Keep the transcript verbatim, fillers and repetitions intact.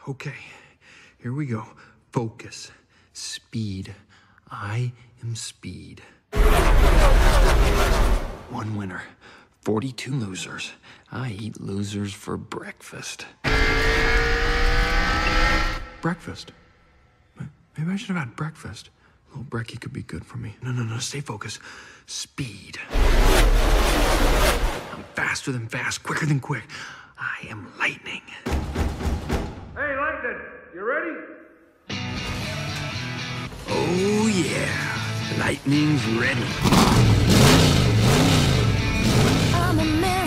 Okay, here we go. Focus. Speed. I am speed. One winner. forty-two losers. I eat losers for breakfast. Breakfast? Maybe I should have had breakfast. A little brekkie could be good for me. No, no, no, stay focused. Speed. I'm faster than fast, quicker than quick. I am lightning. Hey, Lightning, you ready? Oh, yeah. Lightning's ready. I'm a man.